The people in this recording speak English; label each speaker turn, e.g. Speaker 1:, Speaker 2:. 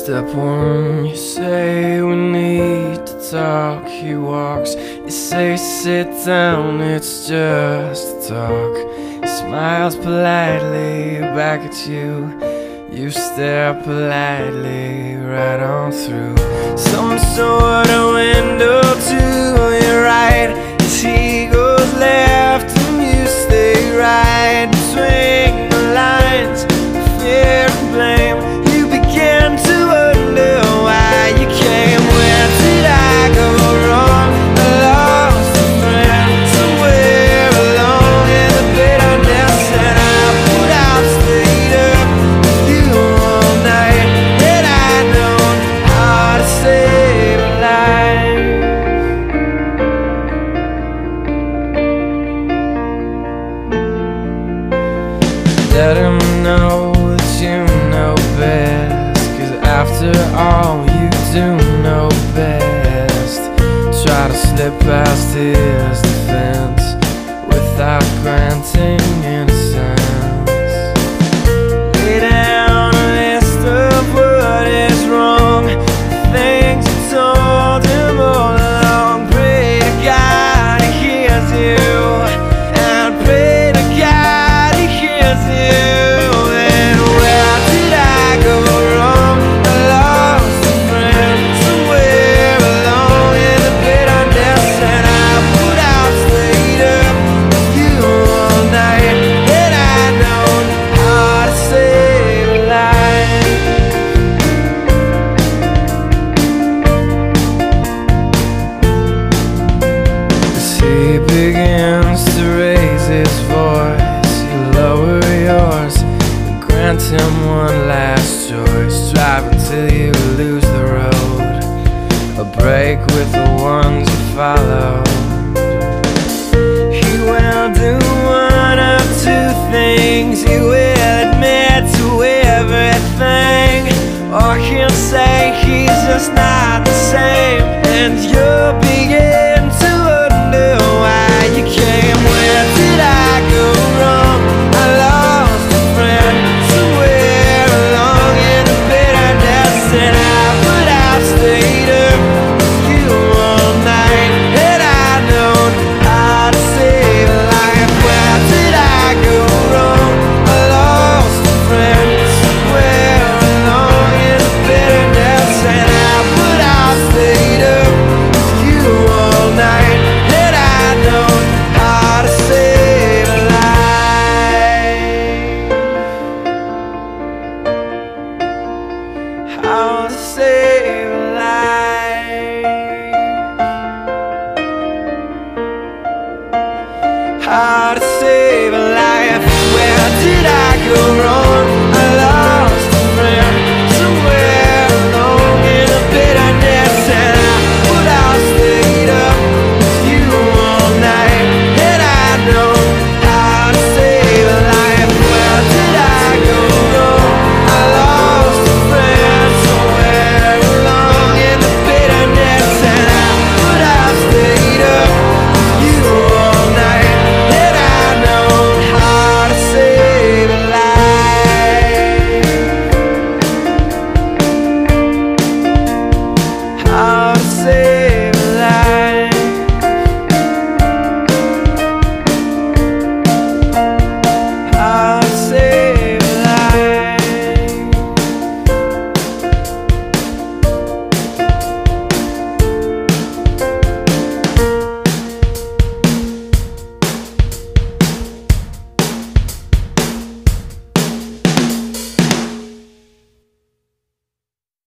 Speaker 1: Step one, you say we need to talk. He walks, you say sit down, it's just talk. He smiles politely back at you. You stare politely right on through some sort of window to your right. As he goes left and you stay right between the lines of fear and blame. You begin to wonder why you came. Where did I go wrong? I lost a friend somewhere along in the bitterness, and I put out stayed up with you all night. Had I known how to save a life. Let him know that you know best, 'cause after all you do know best. Try to slip past his defense without granting innocence. Lay down a list of what is wrong, the things you told him all along. Pray to God he hears you, and pray to God he hears you. And where did I go wrong? I lost a friend somewhere along in the bitterness, and I put out stayed up with you all night. Had I known how to save a life. As he begins to raise his voice, you lower yours and grant him one last choice. Drive until you lose the road, a break with the ones you follow. He will do one of two things. He will admit to everything, or he'll say he's just not the same, and you'll begin to wonder why you came. Where did I go wrong? I lost a friend somewhere along in the bitterness, and I put out stayed up with you all night. Had I known how to save a life. Where did I go wrong? I lost a friend somewhere along in the bitterness, and I put out stayed up with you all night. Had I known how to save a life. How to save a life. How to save